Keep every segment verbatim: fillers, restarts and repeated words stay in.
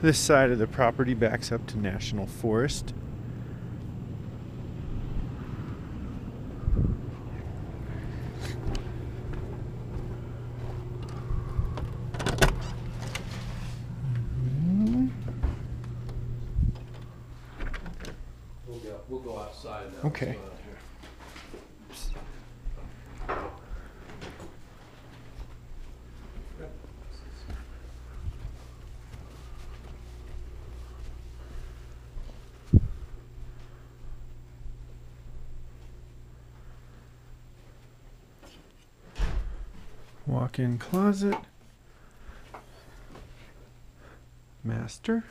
This side of the property backs up to National Forest. We'll go, we'll go outside now. Okay. Let's go out here. Walk-in closet. Master.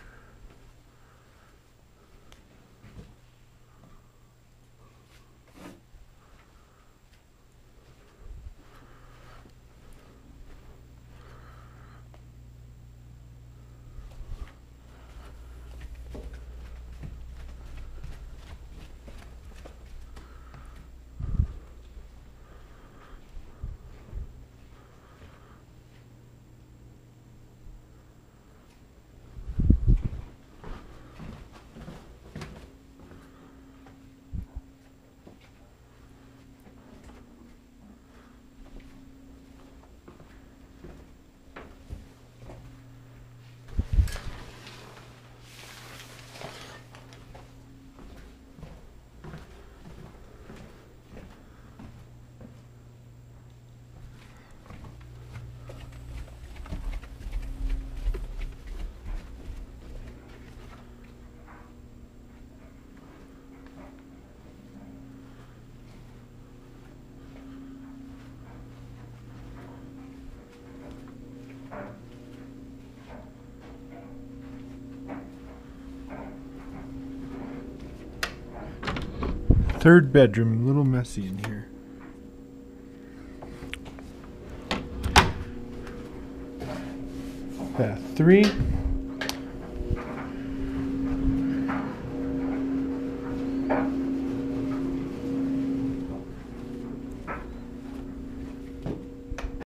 Third bedroom, a little messy in here. Bath three.